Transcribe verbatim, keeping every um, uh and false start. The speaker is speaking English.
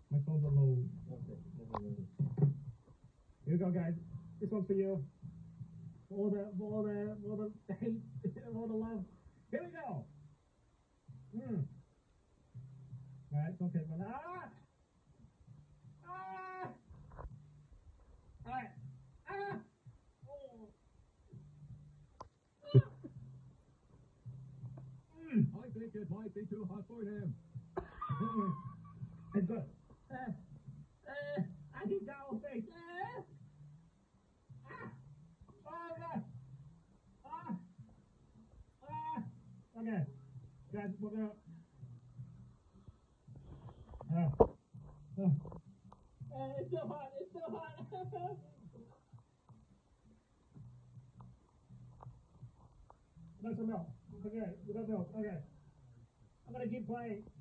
My phone's a low. Okay. Here we go, guys. This one's for you. For all the, for all the, for all the hate, for all the love. Here we go. Hmm. All right, don't take one. Ah! Ah! All right. Ah! Oh. Mm. I think it might be too hot for him. Mm-mm. It's good. Uh, uh, I need that whole face. Uh, ah! Oh, God. Ah! Ah! Okay. Guys, we're gonna... Uh, uh, uh, it's so hot. It's so hot. There's some milk. Okay, we got milk. Okay. I'm gonna keep playing.